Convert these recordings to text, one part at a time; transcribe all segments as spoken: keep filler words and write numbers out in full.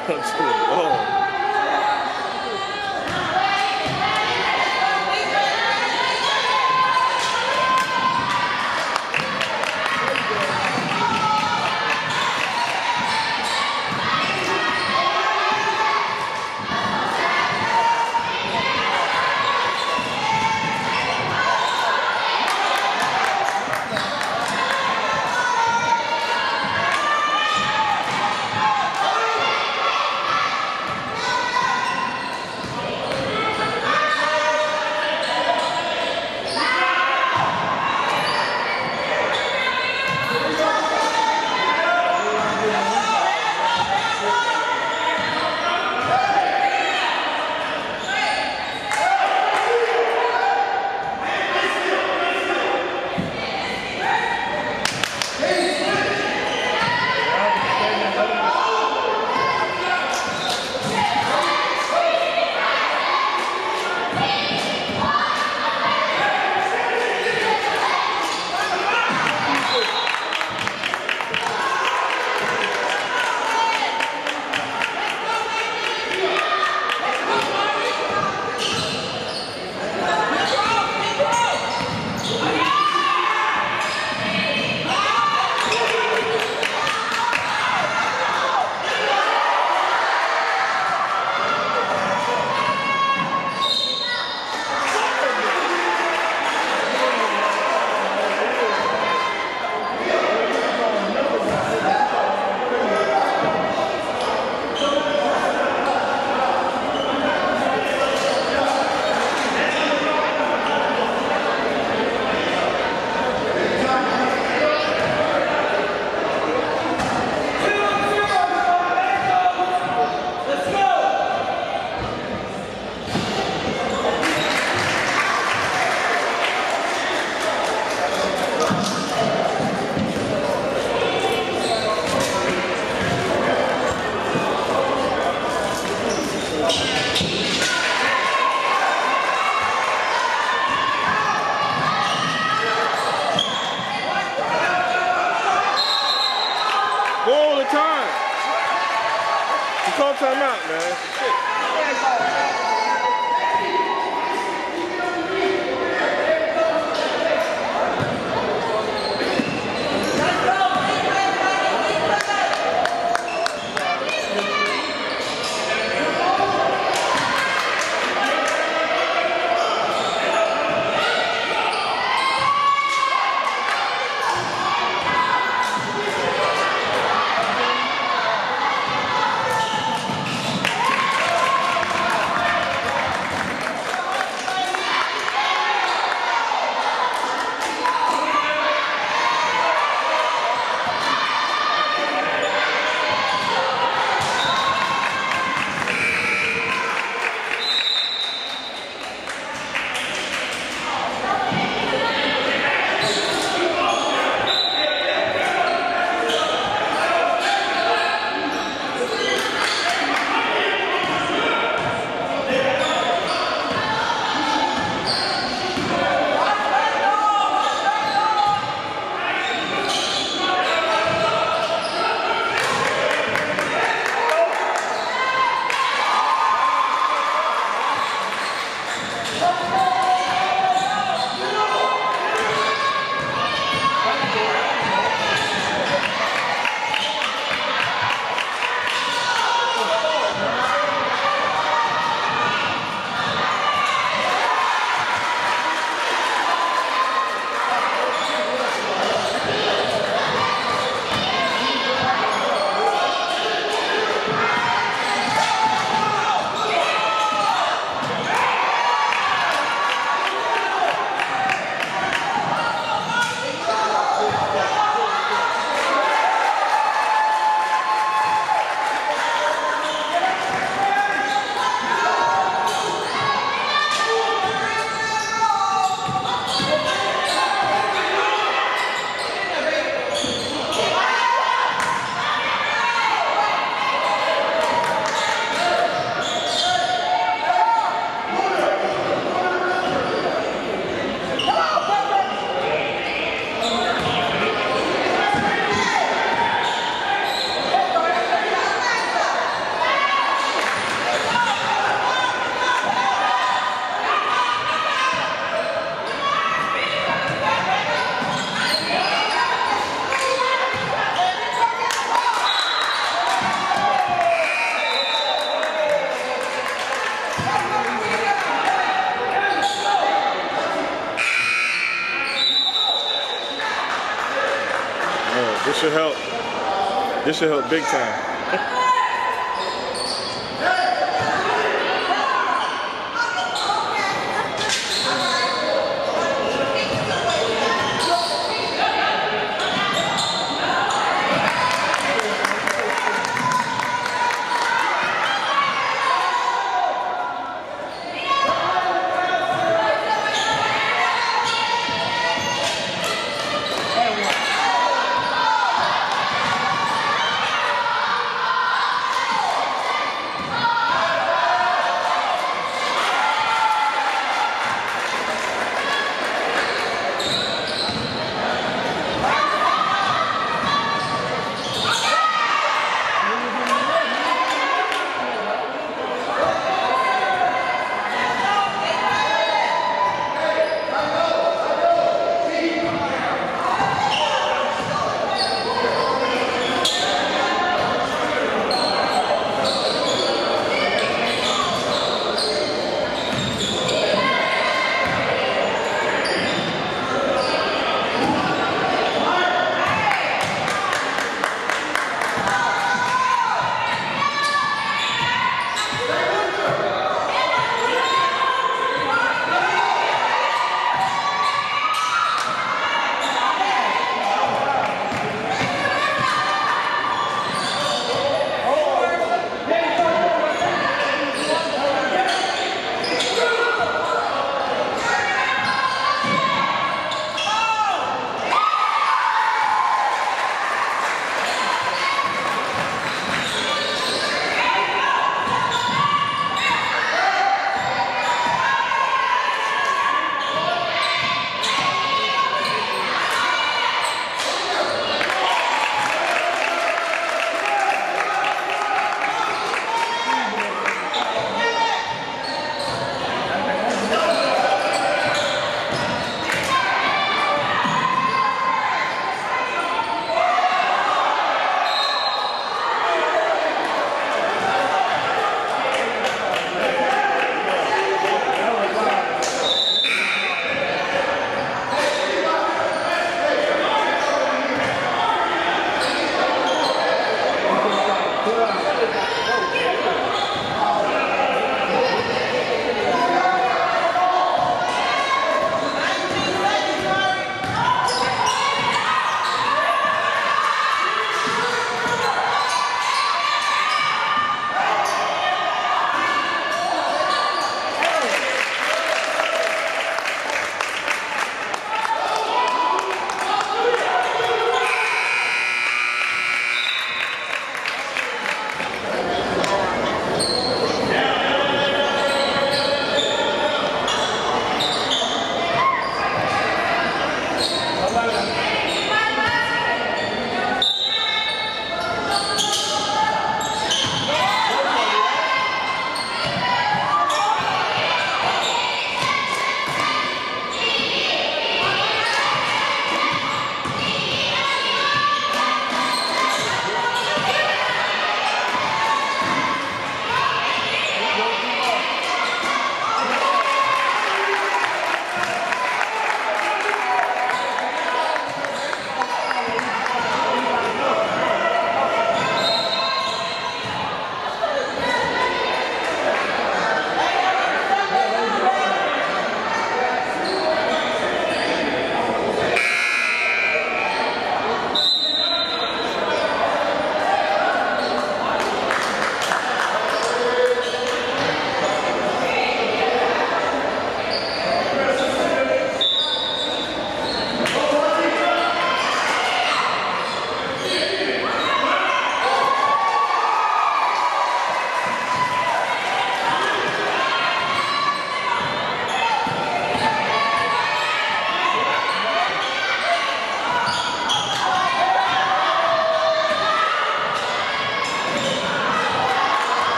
Oh. All the time. You call time out, man. Shit. This should help. This should help big time.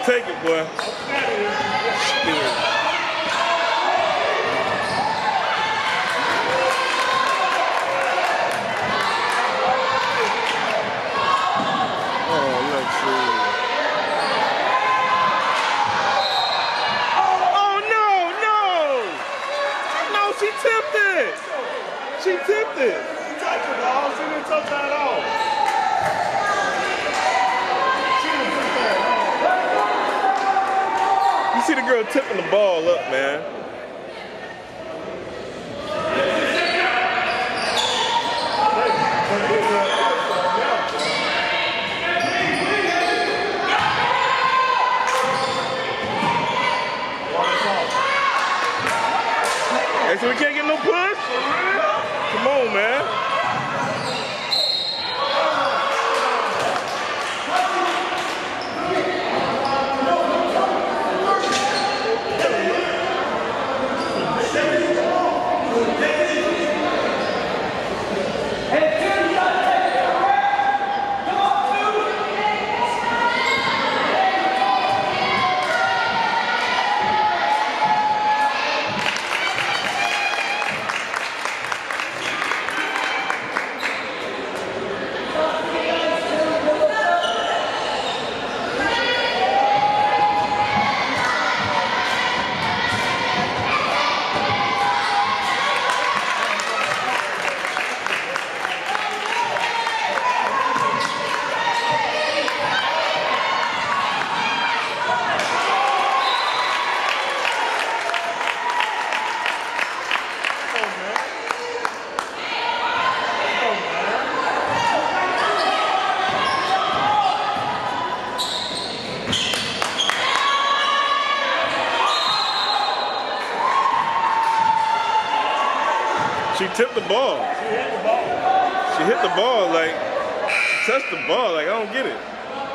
take it, boy. She tipped it. She touched the ball. She didn't touch that at all. She didn't touch that at all. You see the girl tipping the ball up, man. Hey, so we can't get no push? Come on, man. She tipped the ball. She hit the ball. She hit the ball like, she touched the ball like, I don't get it.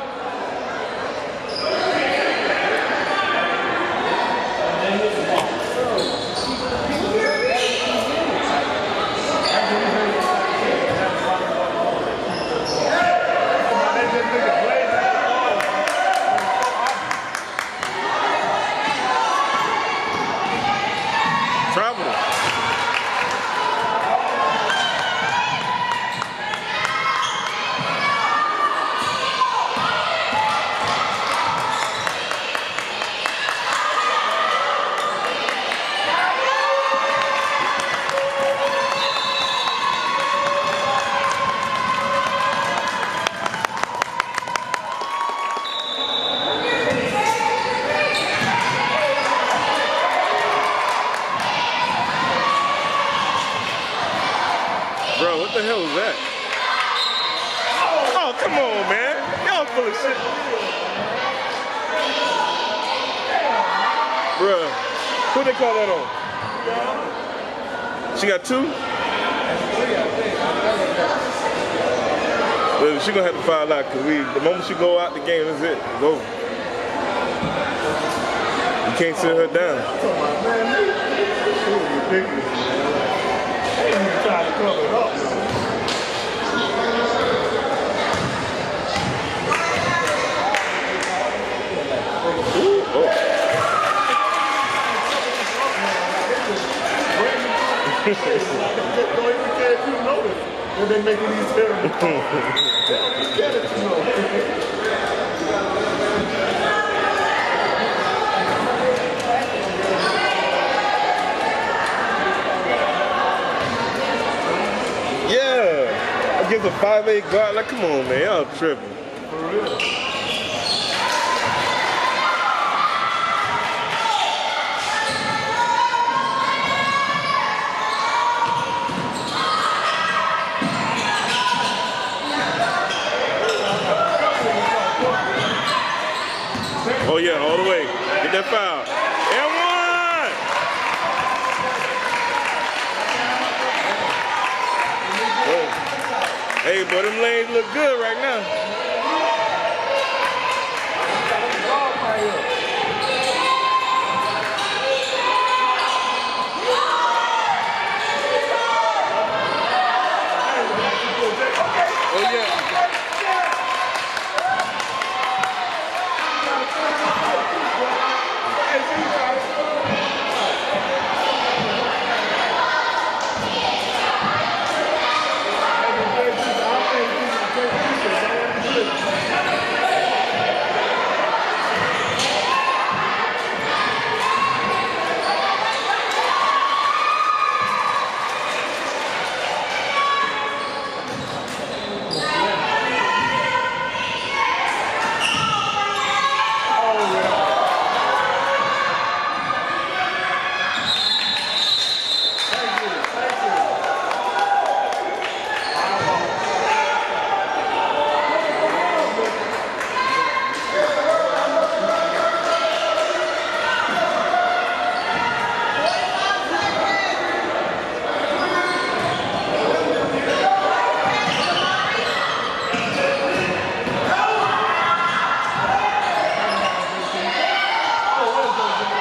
Travel. Bro, what the hell was that? Oh, come on, man. Y'all full of shit. Bro, who they call that on? She got two? Well, she gonna have to foul out because we, the moment she go out the game, that's it. It's over. You can't sit her down. Trying to cover it up. Ooh, oh. Don't even care if you notice when they're making these terrible calls. Don't even care if you notice. Gives a five eight guard, like, come on, man, y'all tripping. For real. Oh yeah, all the way. Get that foul. And one! Oh. Hey, but them lanes look good right now. Oh yeah.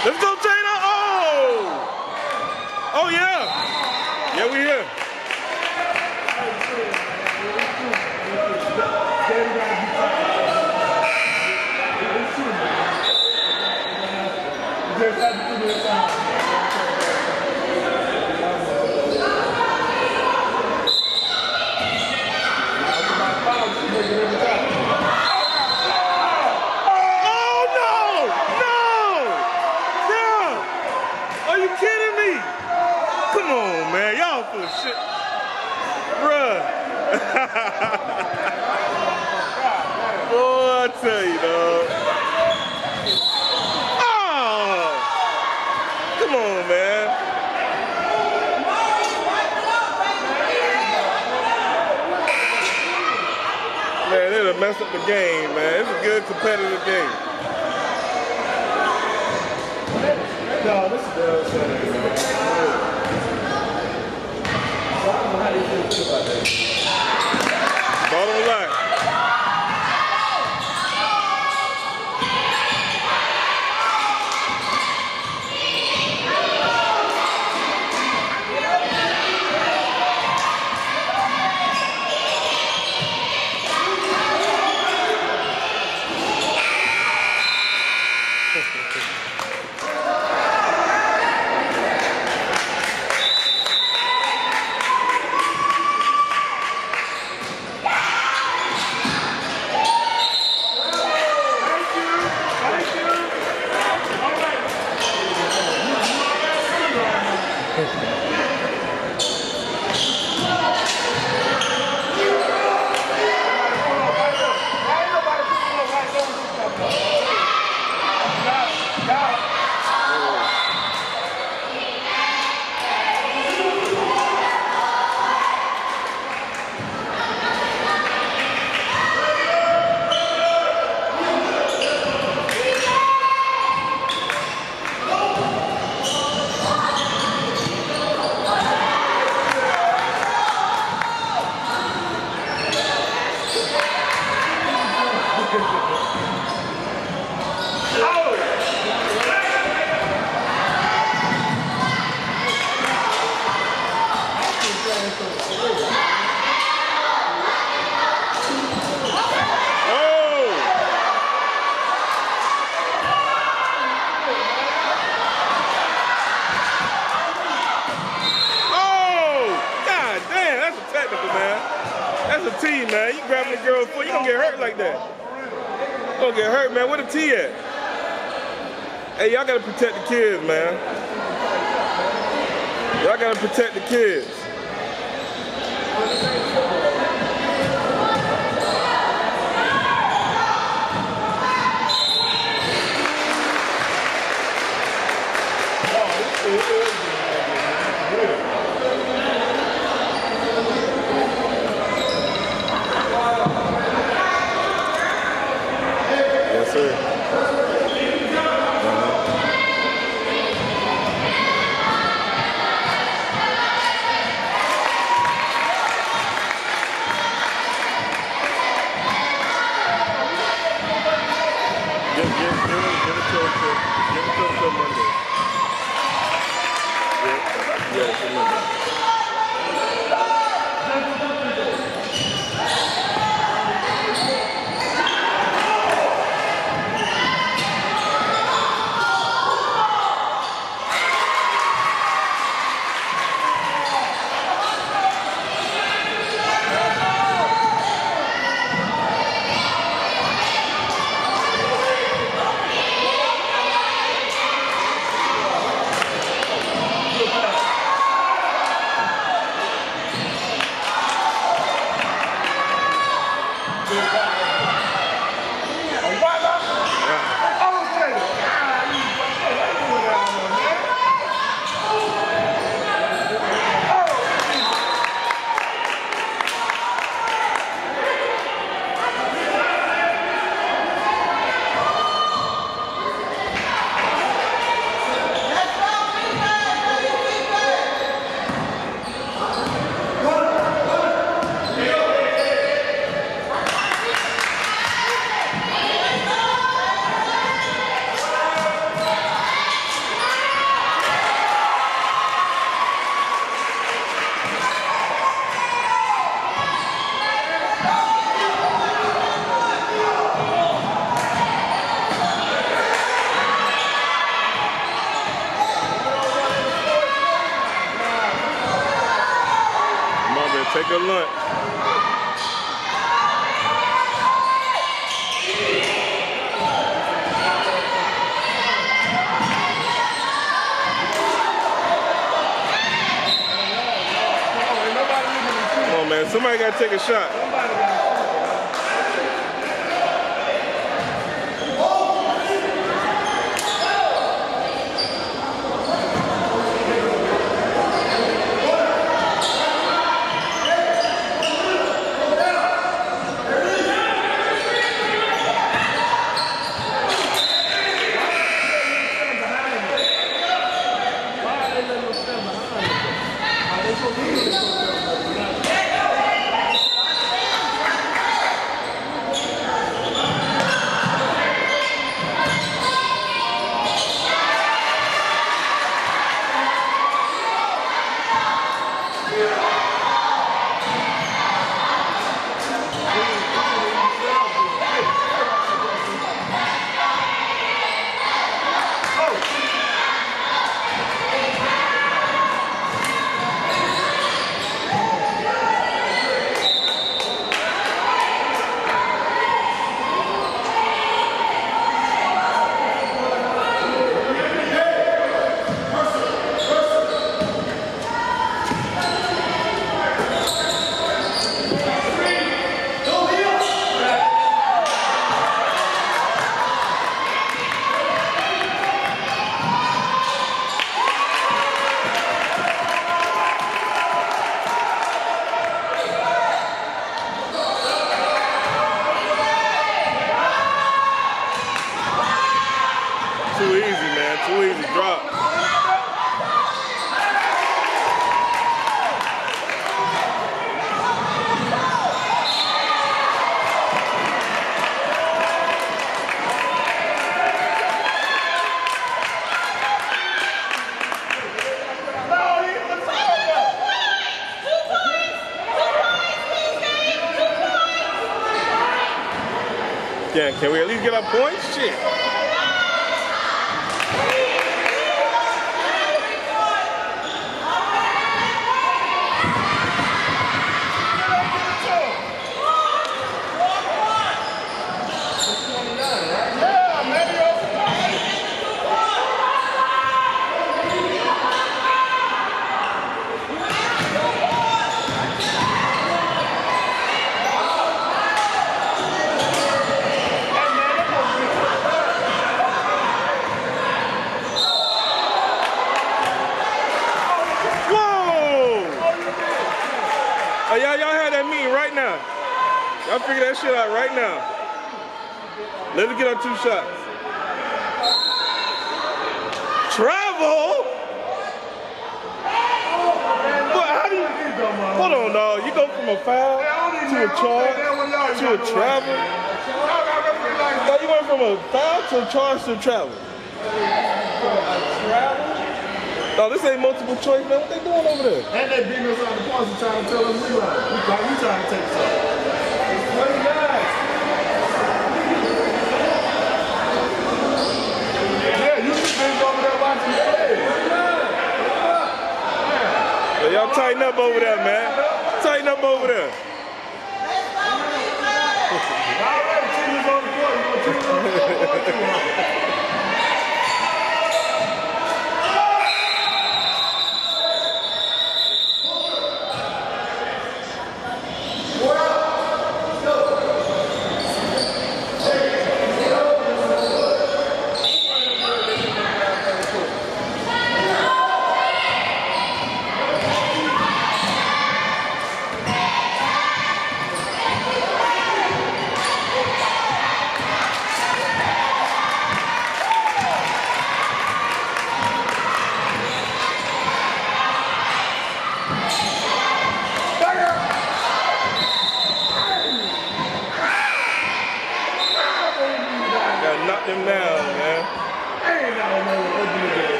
Let's go, Taylor. Oh! Oh, yeah. Yeah, we here. Shit. Bruh. Boy, I tell you, dog. Oh! Come on, man. Man, they done messed up the game, man. It's a good competitive game. No, this is the man. How do you feel about that? Bottom line. That's a T, man. You grabbing the girl's foot, you don't get hurt like that. You don't get hurt, man. Where the T at? Hey, y'all gotta protect the kids, man. Y'all gotta protect the kids. Yes, sir. Give, give, give, it, give it to him till, give it to him till Monday. Yeah, yeah, till Monday. Good lunch. Come on, man. Somebody got to take a shot. Too easy, man. Too easy. Drop. Yeah, can we at least get our points? Shit. Oh, y'all, y'all have that meeting right now. Y'all figure that shit out right now. Let us get on two shots. Travel? What, how do you, hold on, dog. You go from a foul to a charge to a travel? No, you went from a foul to a charge to a travel. Travel? No, this ain't multiple choice, man. What they doing over there? And they beating us out the parts and trying to tell us we lying. We, like, we trying to take something. twenty-nine. Yeah, you see things over there watching the play. Well, y'all tighten up over there, man. Tighten up over there. All right, team is on the court. You gonna team is on the court.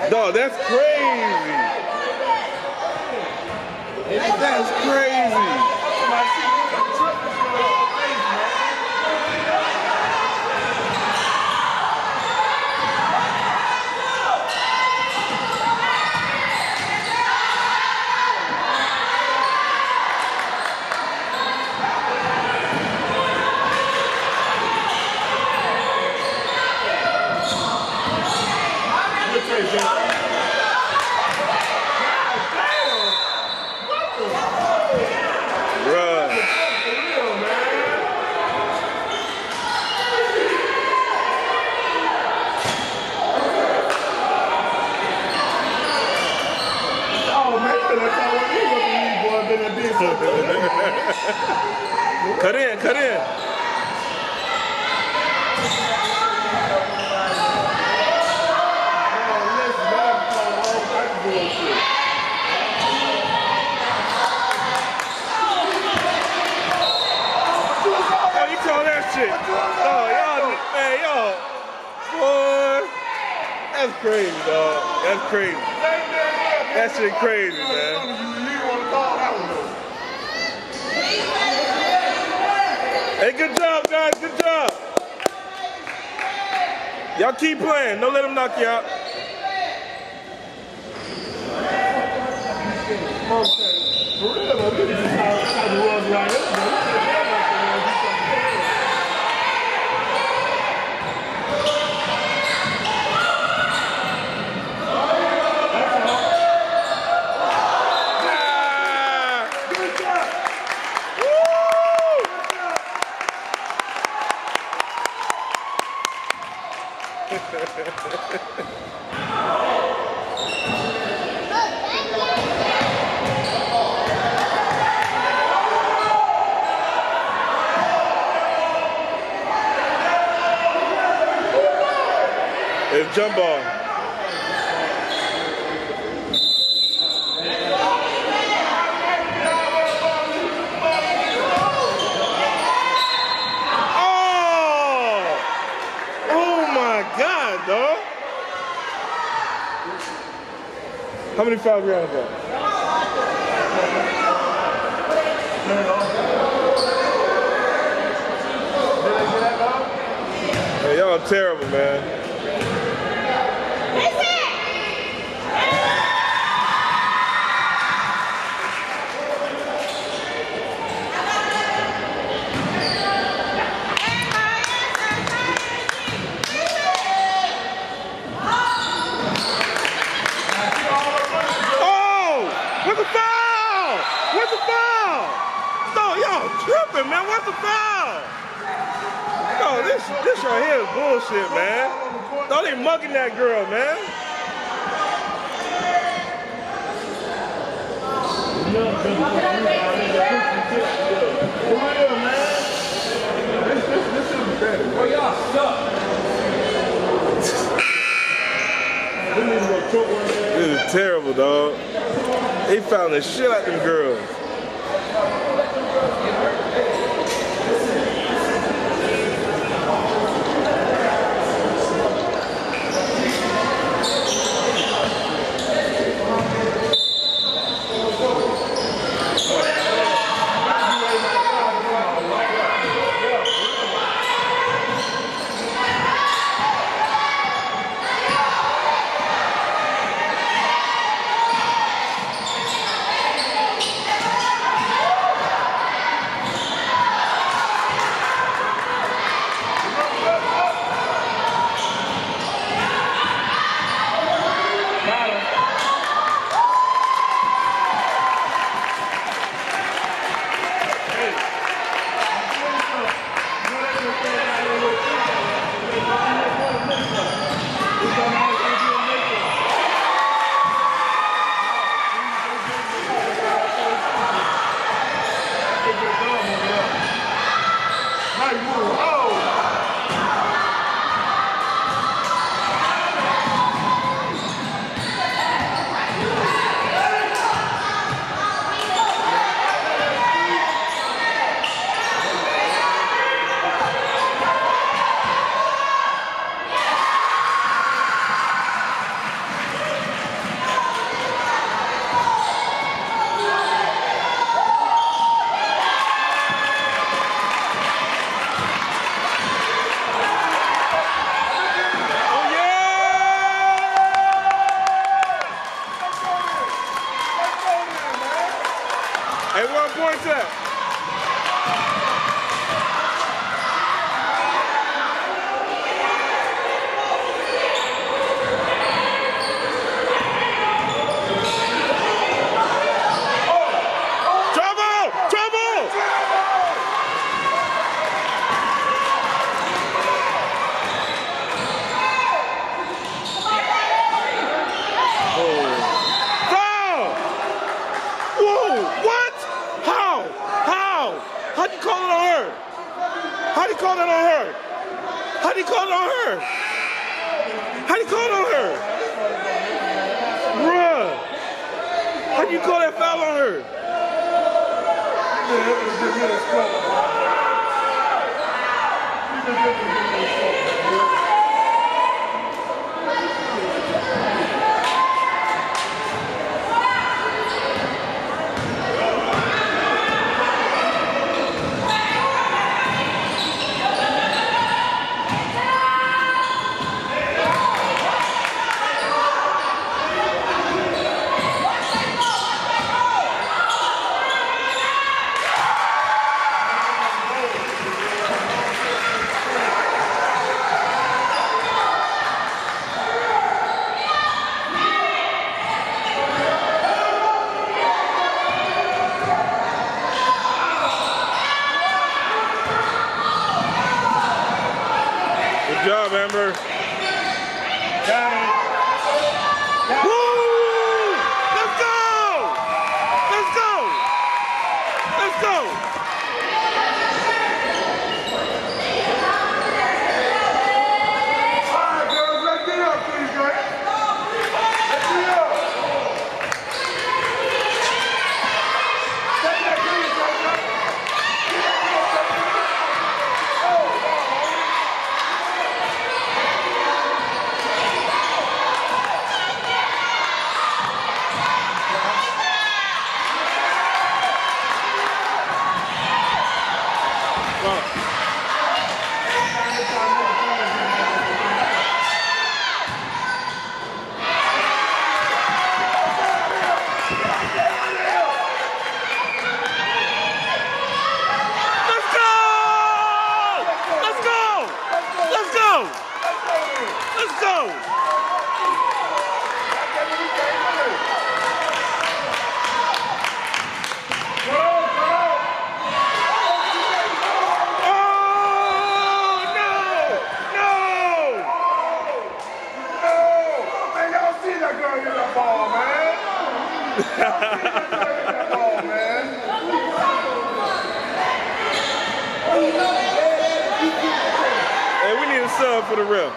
Dog, that's crazy. That's crazy. Cut in, cut in. Oh, you call that shit? Oh, y'all, man, y'all, boy, that's crazy, dog. That's crazy. That shit crazy, man. Hey, good job, guys. Good job. Y'all keep playing. Don't let them knock you out. For real, though, this is how it was right here. It's jump ball. Oh! Oh my God, dog. How many fouls we got? Hey, y'all terrible, man. Tripping, man. What's the foul? Oh, this this right here is bullshit, man. Don't even mugging that girl, man. Oh, y'all suck. This is terrible, dog. He found the shit out of them girls. the points at? How'd you call it on her? How'd you call it on her? How'd you call it on her? How'd you call it on her? Bruh. How'd you call that foul on her? Good job, Amber. Got it. Woo! Let's go! Let's go! Let's go! All right, girls, let's get up, please, guys. Let's get up. Take that please, guys. Let's go! Hey, we need a sub for the ref.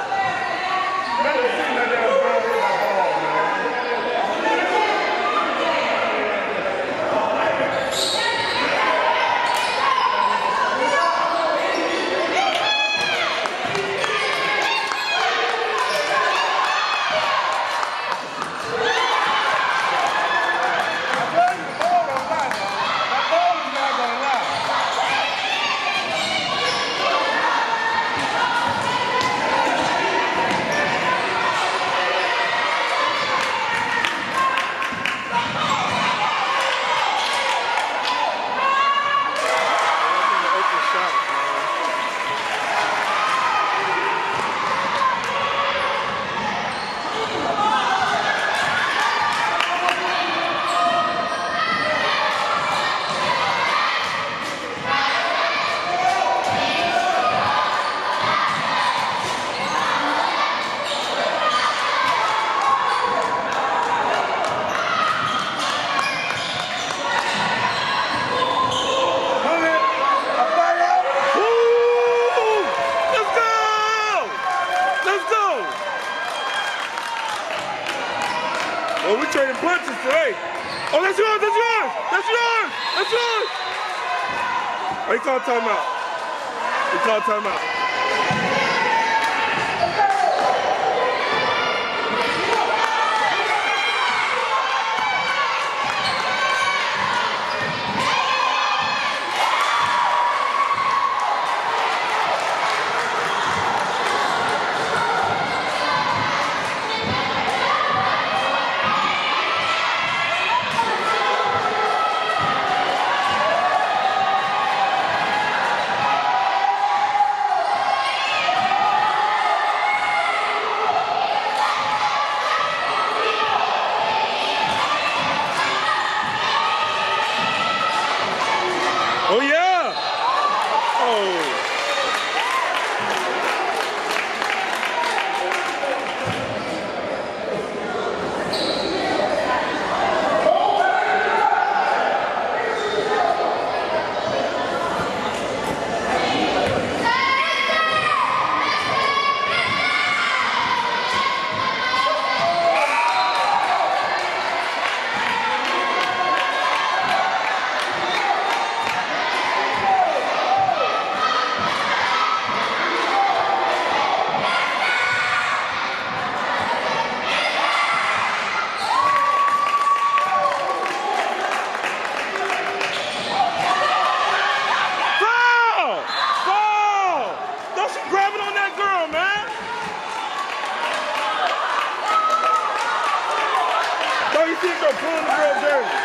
Well, we trading punches today. Oh, that's yours, that's yours, that's yours, that's yours. Oh, he called timeout. He called timeout. Oh, you see him go pulling the girl jersey.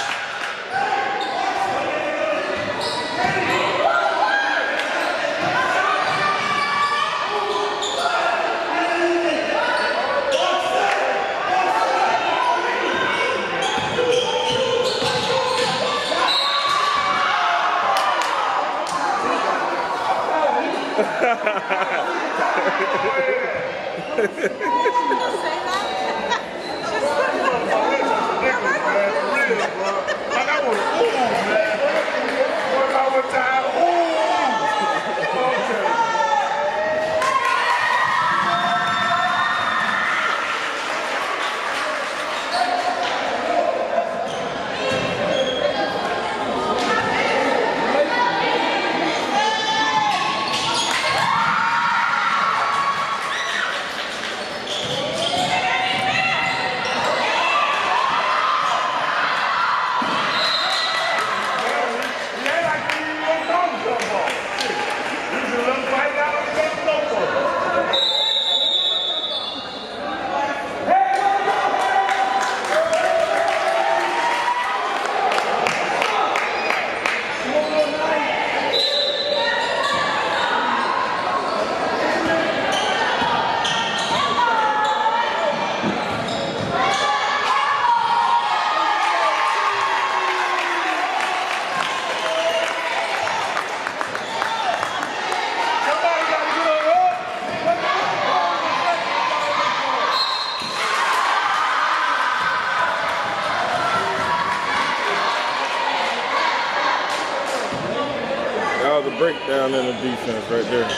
That was a breakdown in the defense right there.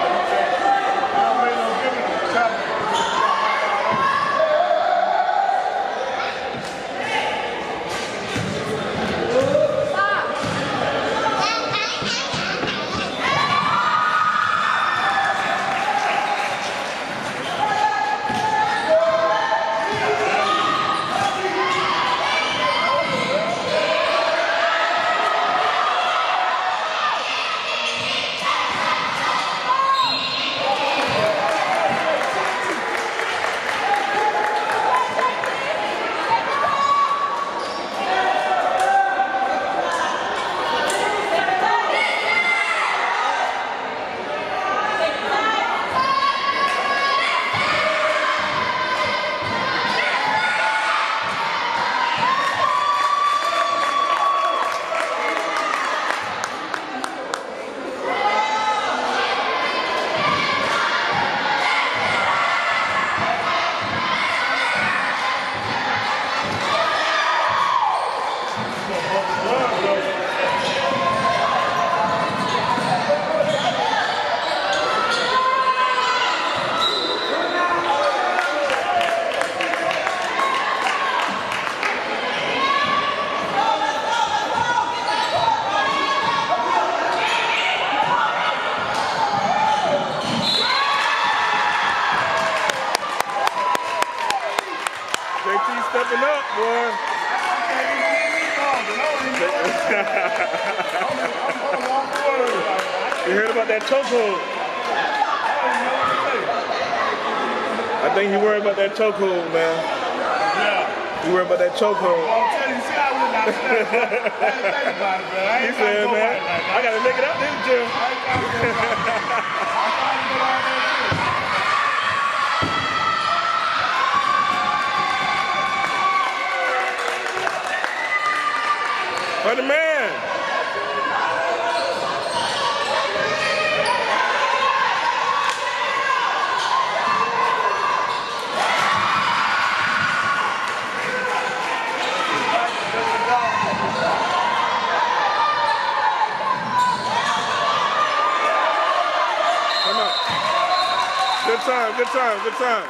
Stepping up, boy. You heard about that chokehold? I think he worried about that chokehold, man. Yeah. He worried about that chokehold. He said, man, I gotta make it out this gym. For the man. Come on. Good time, good time, good time.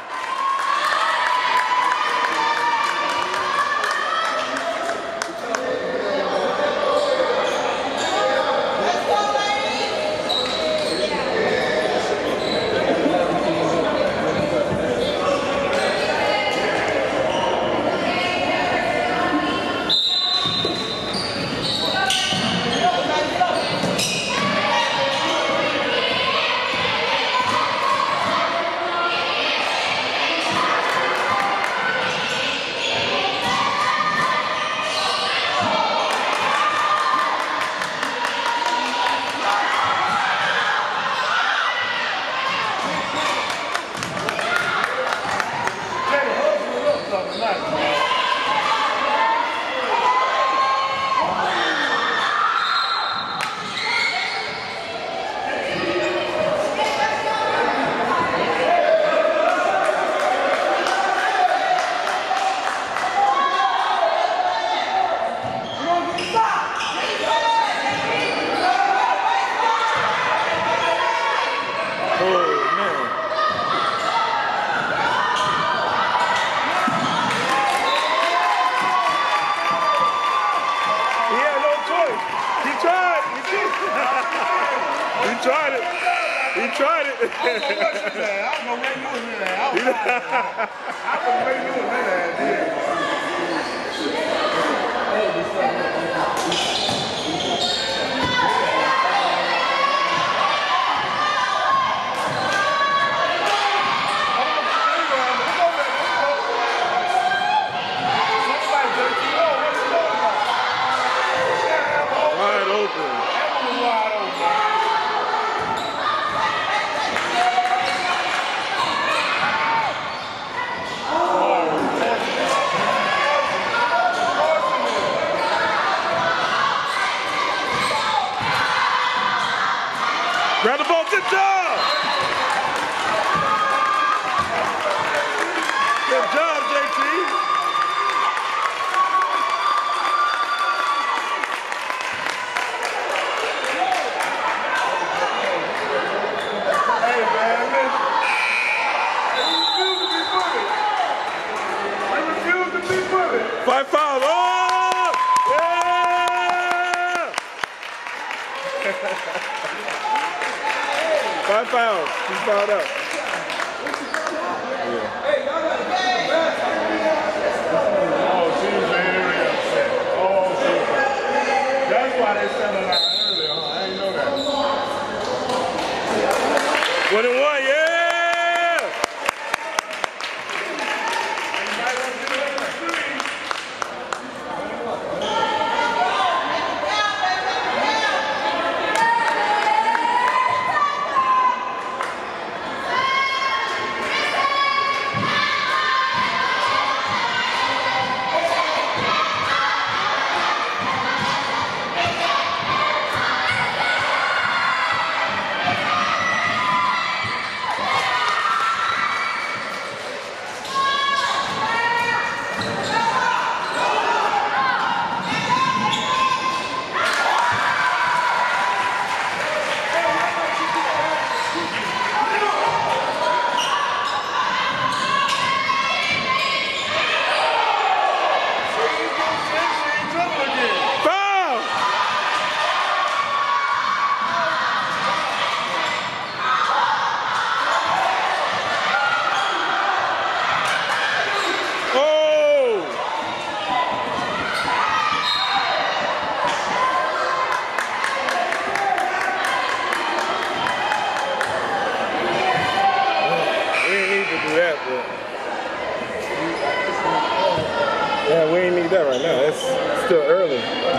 night, man. He tried it. He tried it. I don't know what you said. I don't know where you was in there. I was I don't know where you was in there. Wide open. Grab the ball, good job! Good job, J T. Hey, man, listen. They refuse to be bullied. They refuse to be bullied. Five fouls. Oh! Yeah! Five fouls. He fouled up. Yeah. Oh, she's very upset. Oh, she's That's why they sent her out earlier, huh? I didn't know that. One and one, yeah! Yeah, we ain't need that right now. It's still early.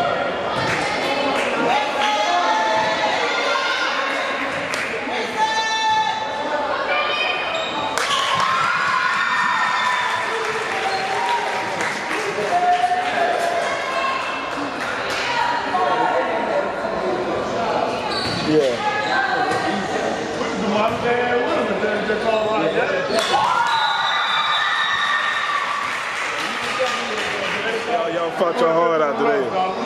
Yeah. Y'all fought your heart out today.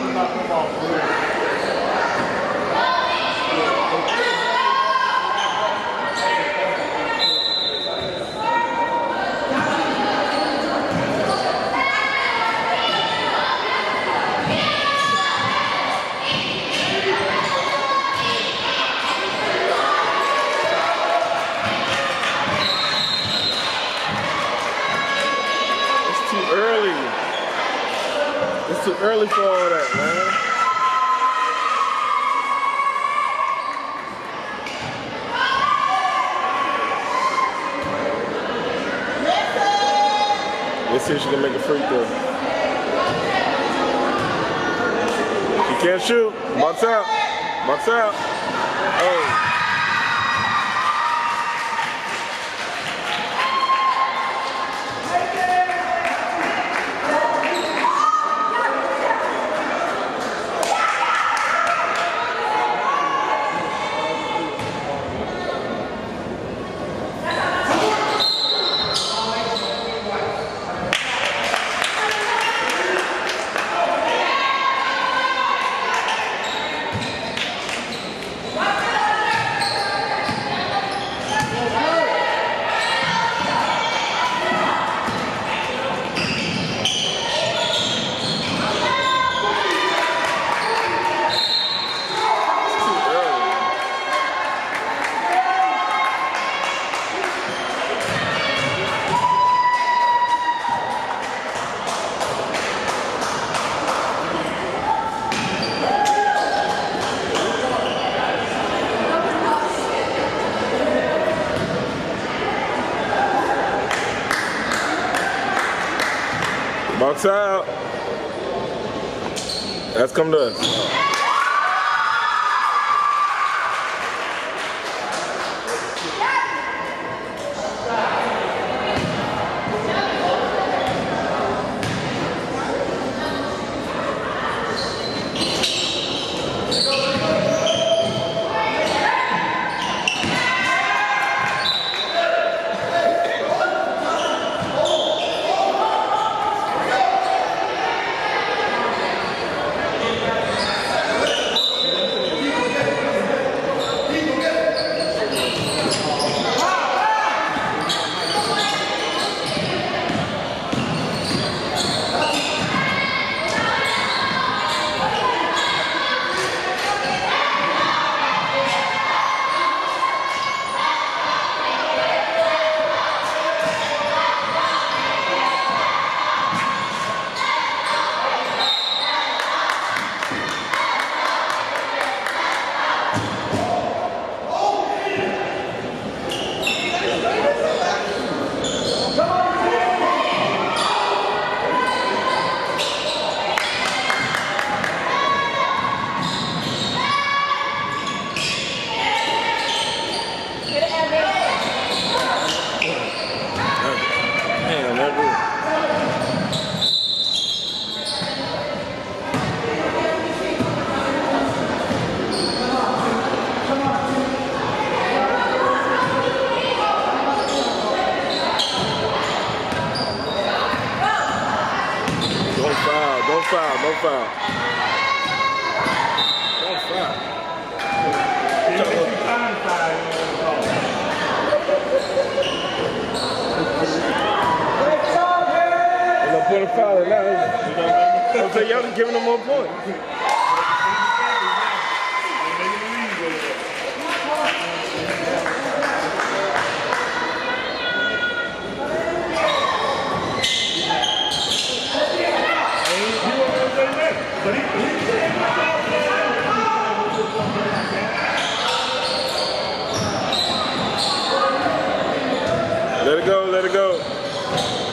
It's too early. It's too early for all that, man. Let's see if she can make a free throw. She can't shoot. Box out. Box out. Oh. Box out. That's come to us. Don't foul, don't foul. Don't foul. Even if you find five, There's no point of fouling now, is it? You know what I mean? I'm saying y'all just giving them more points. But he, he Let it go, let it go.